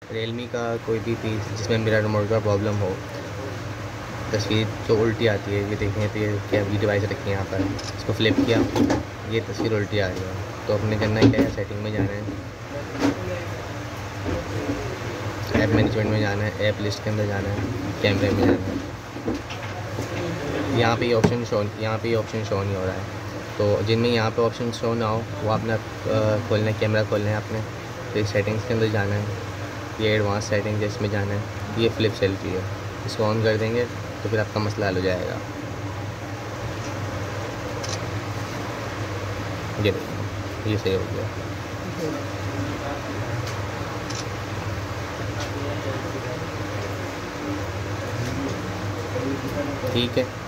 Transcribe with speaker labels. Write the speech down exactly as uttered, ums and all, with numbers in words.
Speaker 1: Realme का कोई भी पीस जिसमें मिरर मोड का प्रॉब्लम हो, तस्वीर जो उल्टी आती है, ये देखें तो ये क्या अभी डिवाइस रखी है यहाँ पर, इसको फ्लिप किया, ये तस्वीर उल्टी आ रही है। तो अपने करना क्या है, सेटिंग में जाना है, ऐप मैनेजमेंट में जाना है, ऐप लिस्ट के अंदर जाना है, कैमरे में जाना है। यहाँ पे ये ऑप्शन शो यहाँ पे ये ऑप्शन शो नहीं हो रहा है, तो जिनमें यहाँ पे ऑप्शन शो ना हो वो आपने खोलना है, कैमरा खोलना है आपने, फिर सेटिंग्स के अंदर जाना है, ये एडवांस सेटिंग है इसमें जाना है, ये फ्लिप सेल्फी है, इसको ऑन कर देंगे तो फिर आपका मसला हल हो जाएगा। ये देखिए ये सही हो गया। ठीक है।